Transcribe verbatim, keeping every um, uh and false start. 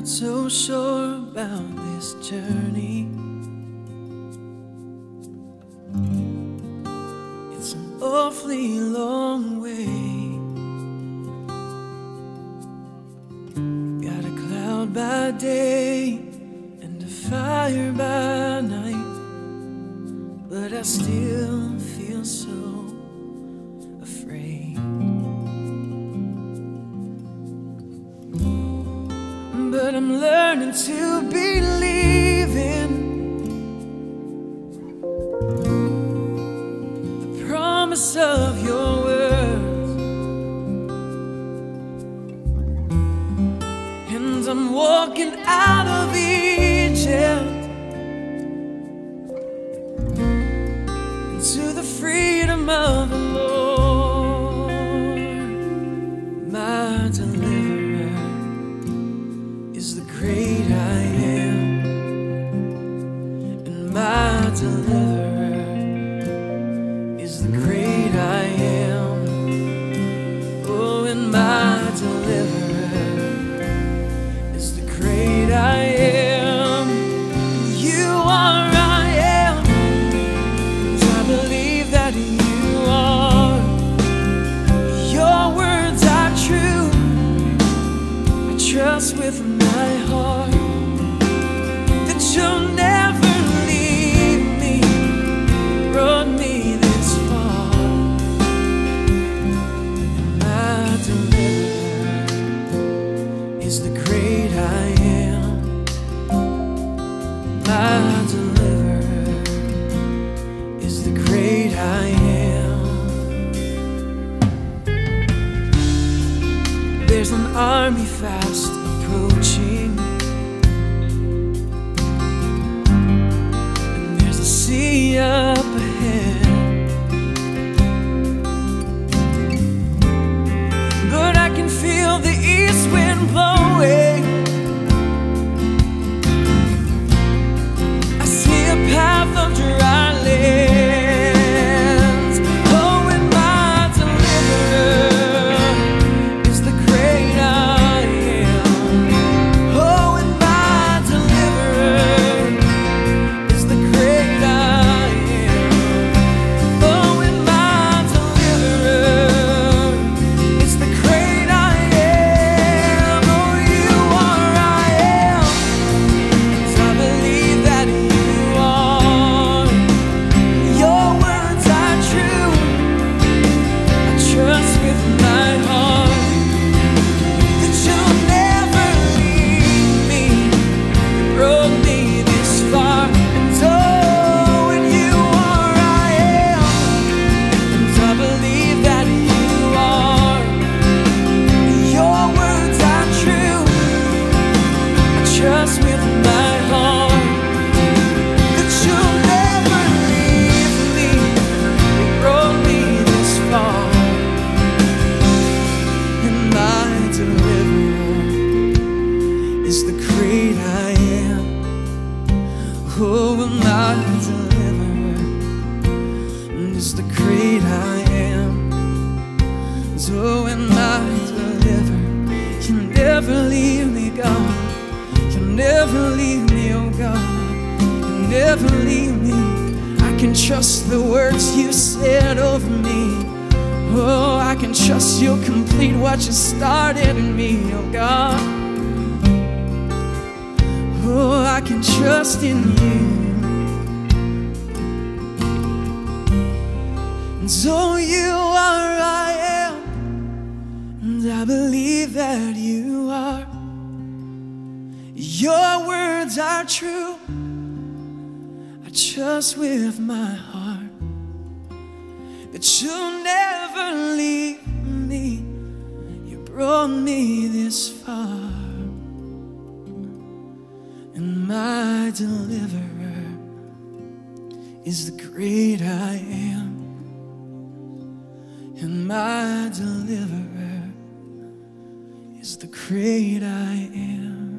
not so sure about this journey. It's an awfully long way. Got a cloud by day and a fire by night, but I still feel so afraid. But I'm learning to believe in the promise of your words, and I'm walking out of Egypt into the freedom of the Lord, my deliverer is the great I am, and my deliverer is the great I am. Oh, and my deliverer is the great I am. You are I am, and I believe that you are. Your words are true. I trust with my heart that you'll never leave me. You brought me this far, and my deliverer is the great I am. My deliverer is the great I am. There's an army fast approaching, and there's a sea up ahead, but I can feel the east wind blowing. I see a path of dry lands. Oh, and my deliverer is the great I am. Oh, and my deliverer is the great I am. Oh, and my deliverer is the great I am. Oh, you are I am, 'cause I believe that you are. Your words are true. I trust with my heart that you'll never leave me. You brought me this far, and oh, and you are I am, and I believe that you are. Your words are true. I trust with my heart that you'll never leave me. You brought me this far, and my deliverer is the great I am. Oh, and my deliverer is the great I am. Oh, and my deliverer, you'll never leave me, God. You'll never leave me, oh God. You'll never leave me. I can trust the words you said over me. Oh, I can trust you'll complete what you started in me, oh God. Oh, I can trust in you. And so you are I am, and I believe that you are. Your words are true. I trust with my heart that you'll never leave me. You brought me this far, and my deliverer is the great I am, and my deliverer is the great I am.